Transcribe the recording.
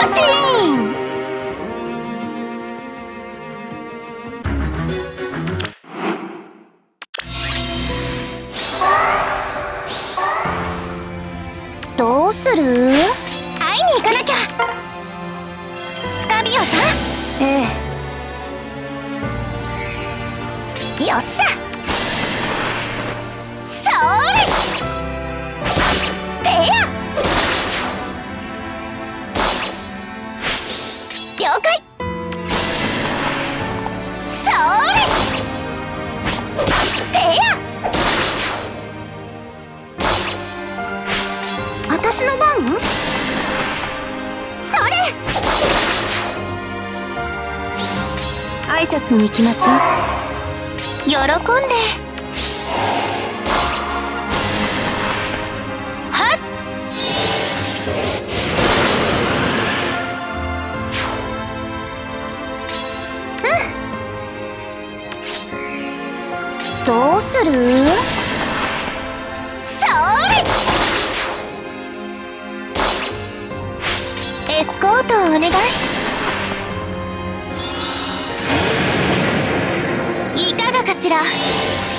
シーン。どうする？会いに行かなきゃ。スカビオさん。ええ。よっしゃ。それ。てや。了解。それ。てや。私の番？それ。挨拶に行きましょう。喜んで。はっ。どうする？それ。エスコートをお願い。いかがかしら。